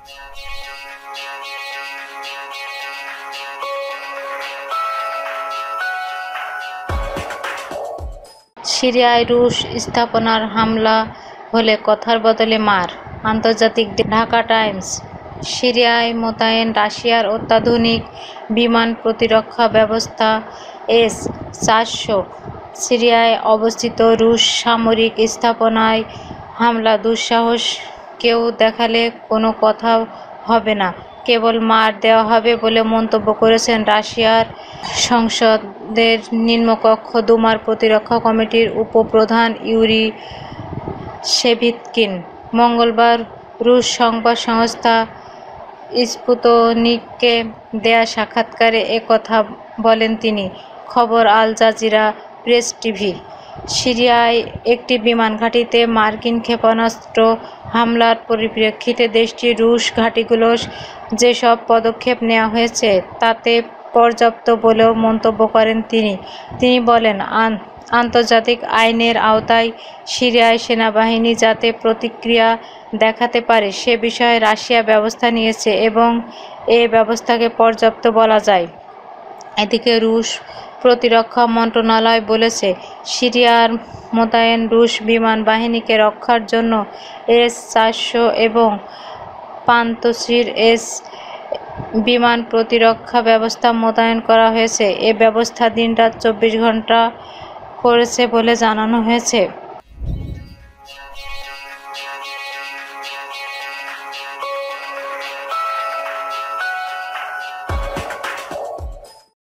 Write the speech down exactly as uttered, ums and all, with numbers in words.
সিরিয়ায় রুশ স্থাপনার হামলা হলে কথার বদলে মার, আন্তর্জাতিক ঢাকা টাইমস। সিরিয়ায় মোতায়েন রাশিয়ার অত্যাধুনিক বিমান প্রতিরক্ষা ব্যবস্থা এস চারশো সিরিয়ায় অবস্থিত রুশ সামরিক স্থাপনায় হামলা দুঃসাহস। কেউ দেখালে কোনো কথা হবে না, কেবল মার দেওয়া হবে বলে মন্তব্য করেছেন রাশিয়ার সংসদের নিম্নকক্ষ দুমার প্রতিরক্ষা কমিটির উপপ্রধান ইউরি শেভিৎকিন। মঙ্গলবার রুশ সংবাদ সংস্থা স্পুতনিককে দেয়া সাক্ষাৎকারে এ কথা বলেন তিনি। খবর আল জাজিরা প্রেস টিভি। সিরিয়ায় একটি বিমান ঘাঁটিতে মার্কিন ক্ষেপণাস্ত্র হামলার পরিপ্রেক্ষিতে দেশটির রুশ ঘাঁটিগুলোর যেসব পদক্ষেপ নেওয়া হয়েছে তাতে পর্যাপ্ত বলেও মন্তব্য করেন তিনি। তিনি বলেন, আন্তর্জাতিক আইনের আওতায় সিরিয়ায় সেনাবাহিনী যাতে প্রতিক্রিয়া দেখাতে পারে সে বিষয়ে রাশিয়া ব্যবস্থা নিয়েছে এবং এ ব্যবস্থাকে পর্যাপ্ত বলা যায়। এদিকে রুশ প্রতিরক্ষা মন্ত্রণালয় বলেছে, সিরিয়ার মোতায়েন রুশ বিমান বাহিনীকে রক্ষার জন্য এস চারশো এবং পান্তসির এস বিমান প্রতিরক্ষা ব্যবস্থা মোতায়েন করা হয়েছে। এ ব্যবস্থা দিনরাত চব্বিশ ঘণ্টা করেছে বলে জানানো হয়েছে।